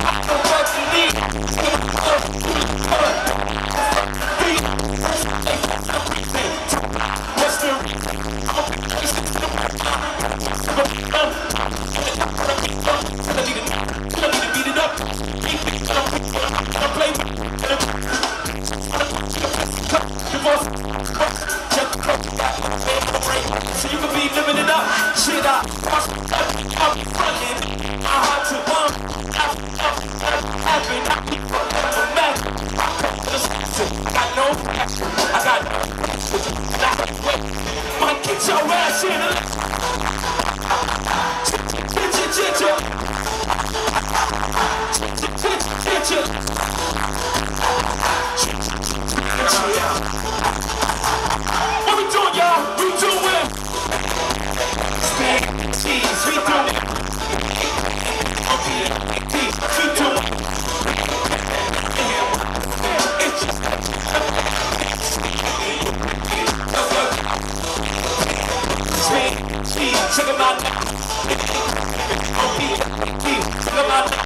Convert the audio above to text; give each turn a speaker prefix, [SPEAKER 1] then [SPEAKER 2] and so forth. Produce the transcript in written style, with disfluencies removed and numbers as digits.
[SPEAKER 1] So you can be living it up. Shit up. I'm frontin'. I had to happen. I keep fucking mad. I know. I got might get your ass in. What we doing, y'all? We doing steak, cheese. We doing okay. We doing steak, cheese. Check 'em out. Okay, check 'em out.